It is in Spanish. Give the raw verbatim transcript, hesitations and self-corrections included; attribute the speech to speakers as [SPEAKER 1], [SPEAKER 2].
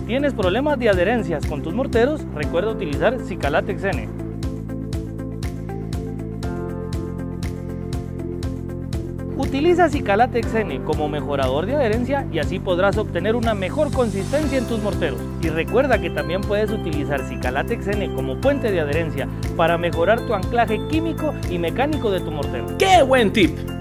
[SPEAKER 1] tienes problemas de adherencias con tus morteros, recuerda utilizar Cicalatex N. Utiliza Cicalatex N como mejorador de adherencia y así podrás obtener una mejor consistencia en tus morteros. Y recuerda que también puedes utilizar Cicalatex N como puente de adherencia para mejorar tu anclaje químico y mecánico de tu mortero.
[SPEAKER 2] ¡Qué buen tip!